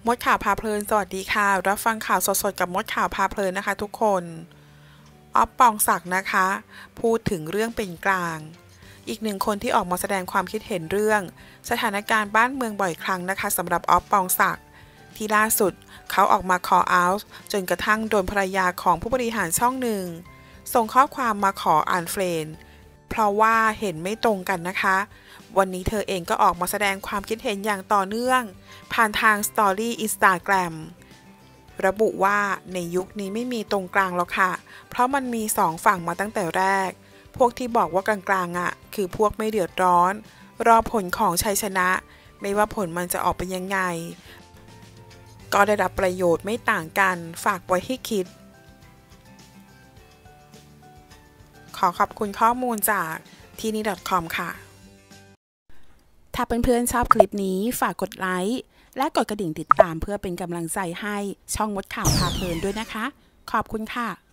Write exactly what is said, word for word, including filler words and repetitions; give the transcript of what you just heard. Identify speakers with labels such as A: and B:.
A: มดข่าวพาเพลินสวัสดีค่ะรับฟังข่าวสดๆกับมดข่าวพาเพลินนะคะทุกคนอ๊อฟปองศักดิ์นะคะพูดถึงเรื่องเป็นกลางอีกหนึ่งคนที่ออกมาแสดงความคิดเห็นเรื่องสถานการณ์บ้านเมืองบ่อยครั้งนะคะสำหรับอ๊อฟปองศักดิ์ที่ล่าสุดเขาออกมา call out จนกระทั่งโดนภรรยาของผู้บริหารช่องหนึ่งส่งข้อความมาขออ่านเฟรนด์เพราะว่าเห็นไม่ตรงกันนะคะวันนี้เธอเองก็ออกมาแสดงความคิดเห็นอย่างต่อเนื่องผ่านทางสตอรี่ Instagram ระบุว่าในยุคนี้ไม่มีตรงกลางหรอกค่ะเพราะมันมีสองฝั่งมาตั้งแต่แรกพวกที่บอกว่ากลางๆอ่ะคือพวกไม่เดือดร้อนรอผลของชัยชนะไม่ว่าผลมันจะออกเป็นยังไงก็ได้รับประโยชน์ไม่ต่างกันฝากไว้ให้คิดขอขอบคุณข้อมูลจากที่นี่ .com ค่ะถ้าเพื่อนๆชอบคลิปนี้ฝากกดไลค์และกดกระดิ่งติดตามเพื่อเป็นกำลังใจให้ช่องมดข่าวพาเพลินด้วยนะคะขอบคุณค่ะ